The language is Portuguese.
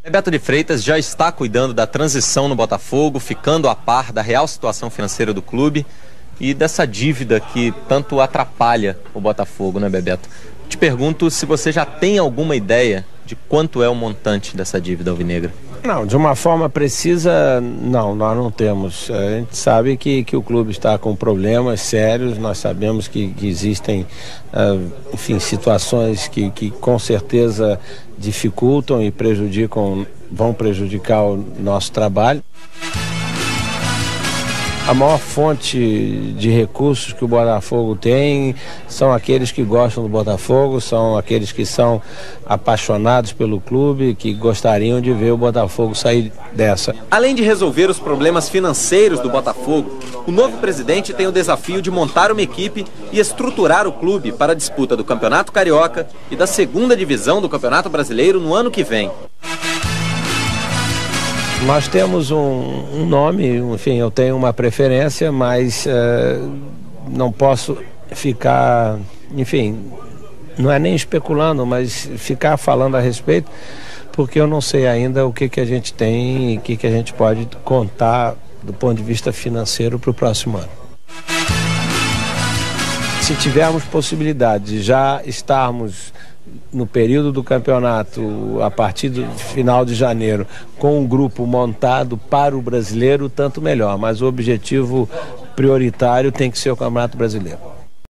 Beto de Freitas já está cuidando da transição no Botafogo, ficando a par da real situação financeira do clube e dessa dívida que tanto atrapalha o Botafogo, né, Bebeto? Te pergunto se você já tem alguma ideia de quanto é o montante dessa dívida alvinegra. Não, de uma forma precisa, não, nós não temos. A gente sabe que o clube está com problemas sérios, nós sabemos que existem, enfim, situações que com certeza dificultam e vão prejudicar o nosso trabalho. A maior fonte de recursos que o Botafogo tem são aqueles que gostam do Botafogo, são aqueles que são apaixonados pelo clube, que gostariam de ver o Botafogo sair dessa. Além de resolver os problemas financeiros do Botafogo, o novo presidente tem o desafio de montar uma equipe e estruturar o clube para a disputa do Campeonato Carioca e da segunda divisão do Campeonato Brasileiro no ano que vem. Nós temos um nome, enfim, eu tenho uma preferência, mas não posso ficar, enfim, não é nem especulando, mas ficar falando a respeito, porque eu não sei ainda o que a gente tem e o que a gente pode contar do ponto de vista financeiro para o próximo ano. Se tivermos possibilidade de já estarmos no período do campeonato, a partir do final de janeiro, com um grupo montado para o brasileiro, tanto melhor. Mas o objetivo prioritário tem que ser o Campeonato Brasileiro.